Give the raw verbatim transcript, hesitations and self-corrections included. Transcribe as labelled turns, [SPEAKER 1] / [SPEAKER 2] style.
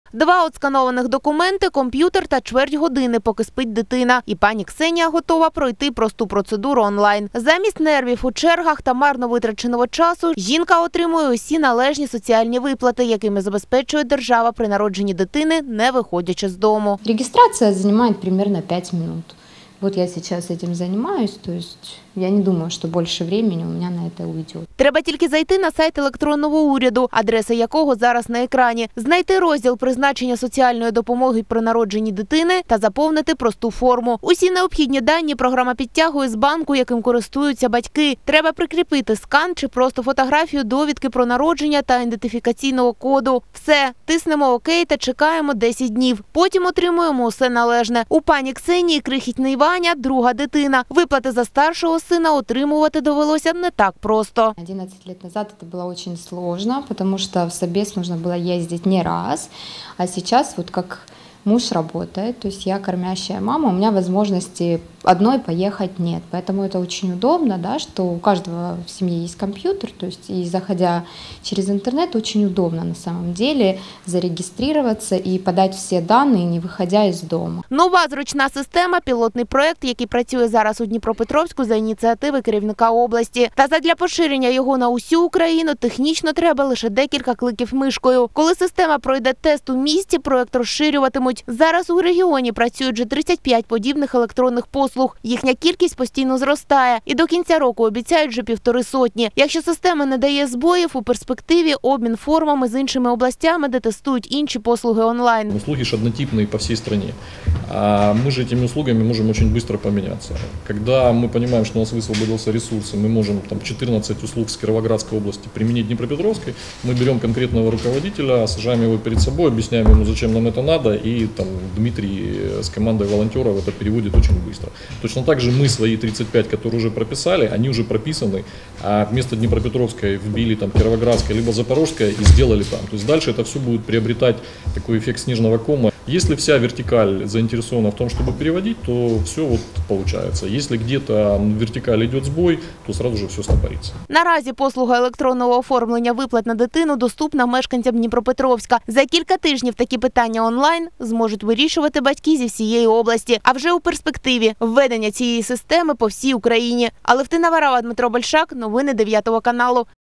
[SPEAKER 1] Два отсканованих документи, комп'ютер та чверть години, поки спить дитина. І пані Ксенія готова пройти просту процедуру онлайн. Замість нервів у чергах та марно витраченого часу жінка отримує усі належні соціальні виплати, якими забезпечує держава при народженні дитини, не виходячи з дому.
[SPEAKER 2] Регистрация занимает примерно пять минут. Вот я сейчас этим занимаюсь, то есть я не думаю, что больше времени у меня на это уйдет.
[SPEAKER 1] Треба тільки зайти на сайт електронного уряду, адреса якого зараз на екрані, знайти розділ призначення соціальної допомоги при народженні дитини та заповнити просту форму. Усі необхідні дані програма підтягує з банку, яким користуються батьки. Треба прикріпити скан чи просто фотографію довідки про народження та ідентифікаційного коду. Все, тиснемо ОК та чекаємо десять днів. Потім отримуємо усе належне. У пані Ксенії крихітний Ваня – друга дитина. Виплати за старшого сина отримувати довелося не так просто.
[SPEAKER 2] одиннадцать лет назад это было очень сложно, потому что в собес нужно было ездить не раз, а сейчас вот как муж работает, то есть я кормящая мама, у меня возможности одной поехать нет, поэтому это очень удобно, да, что у каждого в семье есть компьютер, то есть и заходя через интернет очень удобно на самом деле зарегистрироваться и подать все данные, не выходя из дома.
[SPEAKER 1] Нова зручна система – пілотний проєкт, який працює зараз у Дніпропетровську за ініціативи керівника області. Та задля поширення його на усю Україну технічно треба лише декілька кликів мишкою. Коли система пройде тест у місті, проєкт розширюватимуть. Зараз у регіоні працюють вже тридцять п'ять подібних електронних послуг. Їхня кількість постійно зростає. І до кінця року обіцяють вже півтори сотні. Якщо система не дає збоїв, у перспективі обмін формами з іншими областями, де тестують інші послуги онлайн.
[SPEAKER 3] Услуги же однотипные по всей стране. А мы же этими услугами можем очень быстро поменяться. Когда мы понимаем, что у нас высвободился ресурс, и мы можем там четырнадцать услуг с Кировоградской области применить в Днепропетровской, мы берем конкретного руководителя, сажаем его перед собой, объясняем ему, зачем нам это надо, и там Дмитрий с командой волонтеров это переводит очень быстро. Точно так же мы свои тридцать пять, которые уже прописали, они уже прописаны, а вместо Днепропетровской вбили там Кировоградская либо Запорожская и сделали там. То есть дальше это все будет приобретать такой эффект снежного кома. Если вся вертикаль заинтересована в том, чтобы переводить, то все вот получается. Если где-то вертикаль идет сбой, то сразу же все стопорится.
[SPEAKER 1] Наразі послуга електронного оформлення виплат на дитину доступна мешканцям Дніпропетровська. За кілька тижнів такі питання онлайн зможуть вирішувати батьки зі всієї області. А вже у перспективі введення цієї системи по всій Україні. Алевтина Варава, Дмитро Большак, новини дев'ятого каналу.